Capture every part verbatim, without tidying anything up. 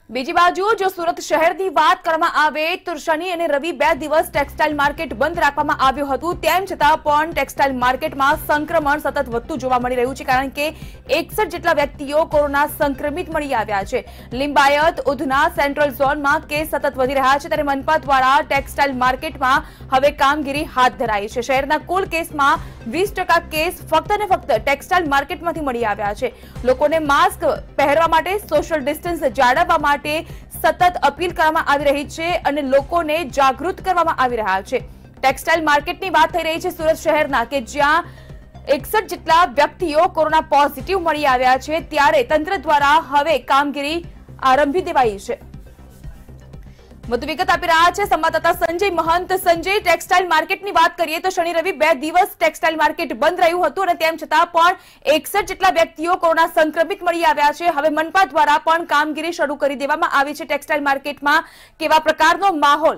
બીજી બાજુ જો સુરત શહેરની વાત કરવામાં આવે તો શનિ અને રવિ બે દિવસ ટેક્સટાઇલ માર્કેટ બંધ રાખવામાં આવ્યું હતું, તેમ છતાં પણ ટેક્સટાઇલ માર્કેટમાં સંક્રમણ સતત વધતું જોવા મળી રહ્યું છે, કારણ કે એકસઠ જેટલા વ્યક્તિઓ કોરોના સંક્રમિત મળી આવ્યા છે। લિંબાયત, ઉધના, સેન્ટ્રલ ઝોનમાં કેસ સતત વધી રહ્યા છે, ત્યારે મનપા દ્વારા ટેક્સટાઇલ માર્કેટમાં હવે કામગીરી હાથ ધરાઈ છે। શહેરના કુલ કેસમાં વીસ ટકા કેસ ફક્ત ને ફક્ત ટેક્સટાઇલ માર્કેટમાંથી મળી આવ્યા છે। લોકોને માસ્ક પહેરવા માટે, સોશિયલ ડિસ્ટન્સ જાળવવા માટે સતત અપીલ કરવામાં આવી રહી છે અને લોકોને જાગૃત કરવામાં આવી રહ્યા છે। ટેક્સટાઇલ માર્કેટની વાત થઈ રહી છે સુરત શહેરના, કે જ્યાં એકસઠ જેટલા વ્યક્તિઓ કોરોના પોઝિટિવ મળી આવ્યા છે, ત્યારે તંત્ર દ્વારા હવે કામગીરી આરંભી દેવાઈ છે। વધુ વિગત આપી રહ્યા છે સંવાદદાતા સંજય મહંત। સંજય, ટેક્સટાઇલ માર્કેટની વાત કરીએ તો શનિ રવિ બે દિવસ ટેક્સટાઇલ માર્કેટ બંધ રહ્યું હતું અને તેમ છતાં પણ એકસઠ જેટલા વ્યક્તિઓ કોરોના સંક્રમિત મળી આવ્યા છે। હવે મનપા દ્વારા પણ કામગીરી શરૂ કરી દેવામાં આવી છે। ટેક્સટાઇલ માર્કેટમાં કેવા પ્રકારનો માહોલ?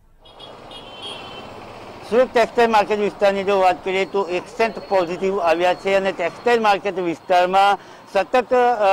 સુરત ટેક્સટાઇલ માર્કેટ વિસ્તારની જો વાત કરીએ તો એકસઠ પોઝિટિવ આવ્યા છે અને ટેક્સટાઇલ માર્કેટ વિસ્તારમાં સતત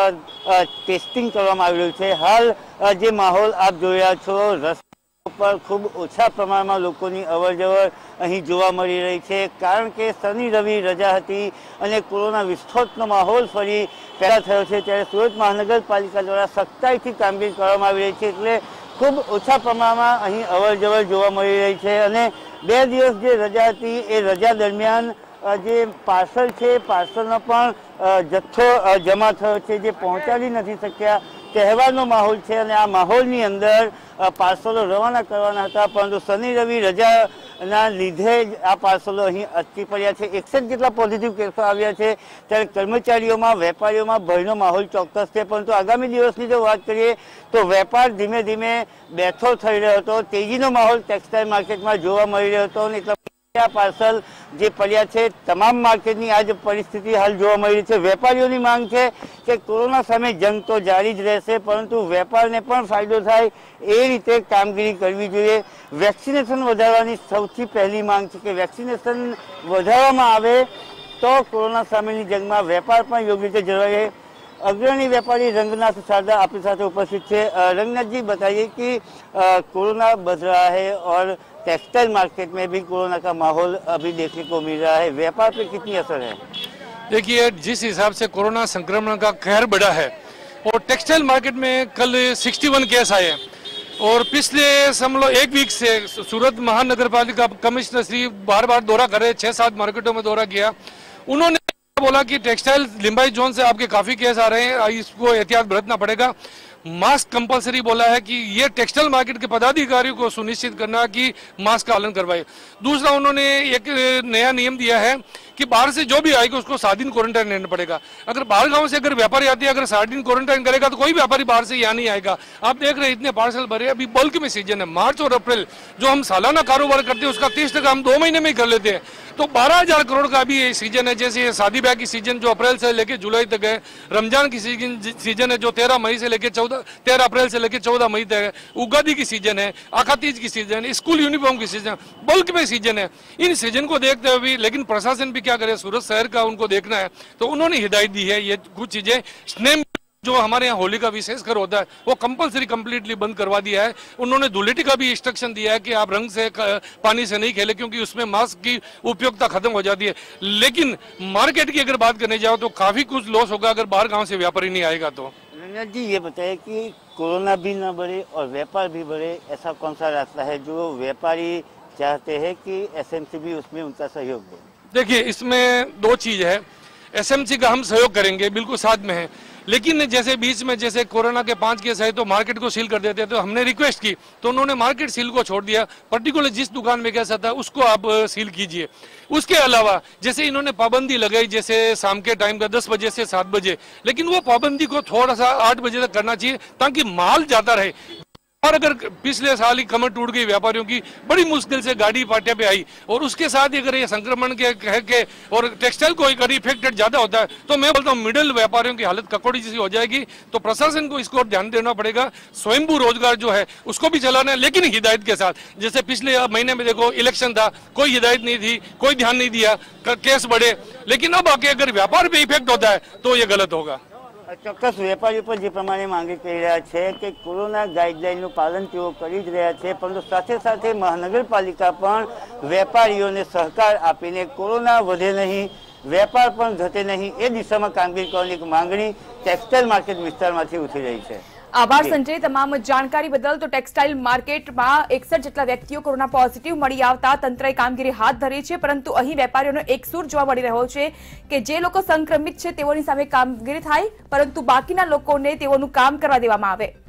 ટેસ્ટિંગ કરવામાં આવી રહ્યું છે। હાલ જે માહોલ આપ જોઈ રહ્યા છો, રસ્તા પર ખૂબ ઓછા પ્રમાણમાં લોકોની અવરજવર અહીં જોવા મળી રહી છે, કારણ કે શનિ રવિ રજા હતી અને કોરોના વિસ્ફોટનો માહોલ ફરી પેદા થયો છે। ત્યારે સુરત મહાનગરપાલિકા દ્વારા સખ્તાઈથી કામગીરી કરવામાં આવી રહી છે, એટલે ખૂબ ઓછા પ્રમાણમાં અહીં અવરજવર જોવા મળી રહી છે। અને બે દિવસ જે રજા હતી એ રજા દરમિયાન જે પાર્સલ છે, પાર્સલનો પણ જથ્થો જમા થયો છે, જે પહોંચાડી નથી શક્યા। તહેવારનો માહોલ છે અને આ માહોલની અંદર પાર્સલો રવાના કરવાના હતા, પરંતુ શનિ રવિ રજાના લીધે જ આ પાર્સલો અહીં અટકી પડ્યા છે। એકસઠ જેટલા પોઝિટિવ કેસો આવ્યા છે, ત્યારે કર્મચારીઓમાં, વેપારીઓમાં ભયનો માહોલ ચોક્કસ છે, પરંતુ આગામી દિવસની જો વાત કરીએ તો વેપાર ધીમે ધીમે બેઠો થઈ રહ્યો હતો। તેજીનો માહોલ ટેક્સટાઇલ માર્કેટમાં જોવા મળી રહ્યો હતો અને એટલા પાર્સલ જે પડ્યા છે, તમામ માર્કેટની આ જ પરિસ્થિતિ હાલ જોવા મળી રહી છે। વેપારીઓની માંગ છે કે કોરોના સામે જંગ તો જારી જ રહેશે, પરંતુ વેપારને પણ ફાયદો થાય એ રીતે કામગીરી કરવી જોઈએ। વેક્સિનેશન વધારવાની સૌથી પહેલી માંગ છે કે વેક્સિનેશન વધારવામાં આવે તો કોરોના સામેની જંગમાં વેપાર પણ યોગ્ય રીતે જળવાય। अग्रणी व्यापारी रंगनाथ शारदा आपके साथ उपस्थित है। रंगनाथ जी, बताइए कि कोरोना बढ़ रहा है और टेक्सटाइल मार्केट में भी कोरोना का माहौल अभी देखने को मिल रहा है, व्यापार पे कितनी असर है? देखिए, जिस हिसाब से कोरोना संक्रमण का कहर बढ़ा है और टेक्सटाइल मार्केट में कल इकसठ केस आए और पिछले समझ लो एक वीक से सूरत महानगर पालिका कमिश्नर श्री बार बार दौरा कर रहे, छः सात मार्केटों में दौरा किया। उन्होंने बोला कि टेक्सटाइल लिंबाई जोन से आपके काफी केस आ रहे हैं, इसको एहतियात बरतना पड़ेगा। मास्क कंपलसरी बोला है कि ये टेक्सटाइल मार्केट के पदाधिकारियों को सुनिश्चित करना कि मास्क का पालन करवाए। दूसरा, उन्होंने एक नया नियम दिया है कि बाहर से जो भी आएगा उसको सात दिन क्वारंटाइन रहना पड़ेगा। अगर बाहर गांव से अगर व्यापारी आते हैं, अगर सात दिन क्वारंटाइन करेगा तो कोई व्यापारी बाहर से यहाँ नहीं आएगा। आप देख रहे हैं इतने पार्सल भरे, अभी बल्क में सीजन है। मार्च और अप्रैल जो हम सालाना कारोबार करते हैं उसका तीस टका हम दो महीने में ही कर लेते हैं, तो बारह हजार करोड़ का भी सीजन है। जैसे शादी ब्याह की सीजन जो अप्रैल से लेकर जुलाई तक है, रमजान की सीजन सीजन है जो तेरह मई से लेकर चौदह तेरह अप्रैल से लेकर चौदह मई तक है, उगादी की सीजन है, आखा तीज की सीजन, स्कूल यूनिफॉर्म की सीजन, बल्क में सीजन है। इन सीजन को देखते हुए भी लेकिन प्रशासन भी क्या करे, सूरत शहर का उनको देखना है, तो उन्होंने हिदायत दी है ये कुछ चीजें स्नेम जो हमारे यहाँ होली का विशेष कर होता है वो कंपलसरी कंप्लीटली बंद करवा दिया है। उन्होंने धुलेटी का भी इंस्ट्रक्शन दिया है कि आप रंग से पानी से नहीं खेले, क्योंकि उसमें मास्क की उपयोगिता खत्म हो जाती है। लेकिन मार्केट की अगर बात करने जाओ तो काफी कुछ लॉस होगा अगर बाहर गांव से व्यापारी नहीं आएगा तो। रंगनाथ जी, ये बताइए कि कोरोना भी न बढ़े और व्यापार भी बढ़े, ऐसा कौन सा रास्ता है जो व्यापारी चाहते हैं कि एसएमसी भी उसमें उनका सहयोग दे? देखिए, इसमें दो चीज है। एसएमसी का हम सहयोग करेंगे, बिल्कुल साथ में है, लेकिन जैसे बीच में जैसे कोरोना के पांच केस आए तो मार्केट को सील कर देते, तो हमने रिक्वेस्ट की तो उन्होंने मार्केट सील को छोड़ दिया। पर्टिकुलर जिस दुकान में कैसा था उसको आप सील कीजिए। उसके अलावा जैसे इन्होंने पाबंदी लगाई, जैसे शाम के टाइम का दस बजे से सात बजे, लेकिन वो पाबंदी को थोड़ा सा आठ बजे तक करना चाहिए ताकि माल जाता रहे। और अगर पिछले साल ही कमर टूट गई व्यापारियों की, बड़ी मुश्किल से गाड़ी पाटिया पे आई, और उसके साथ ही अगर ये संक्रमण के कह के और टेक्सटाइल को अगर इफेक्टेड ज्यादा होता है तो मैं बोलता हूँ मिडिल व्यापारियों की हालत ककोड़ी जैसी हो जाएगी। तो प्रशासन को इसको ध्यान देना पड़ेगा। स्वयंभू रोजगार जो है उसको भी चलाना है, लेकिन हिदायत के साथ। जैसे पिछले महीने में देखो इलेक्शन था, कोई हिदायत नहीं थी, कोई ध्यान नहीं दिया, केस बढ़े, लेकिन अब आके अगर व्यापार पे इफेक्ट होता है तो ये गलत होगा। ચોક્કસ વેપારીઓ પર જે પ્રમાણે માંગણી કરી રહ્યા છે કે કોરોના ગાઈડલાઈનનું પાલન તેઓ કરી જ રહ્યા છે, પરંતુ સાથે સાથે મહાનગરપાલિકા પણ વેપારીઓને સહકાર આપીને કોરોના વધે નહીં, વેપાર પણ ઘટે નહીં એ દિશામાં કામગીરી કરવાની એક માંગણી ટેક્સટાઇલ માર્કેટ વિસ્તારમાંથી ઉઠી રહી છે. આભાર સંજય તમામ જાણકારી બદલ. તો ટેક્સટાઇલ માર્કેટમાં એકસઠ જેટલા વ્યક્તિઓ કોરોના પોઝિટિવ મળી આવતા તંત્રએ કામગીરી હાથ ધરી છે, પરંતુ અહીં વેપારીઓનો એક સૂર જોવા મળી રહ્યો છે કે જે લોકો સંક્રમિત છે તેઓની સામે કામગીરી થાય, પરંતુ બાકીના લોકોને તેઓનું કામ કરવા દેવામાં આવે.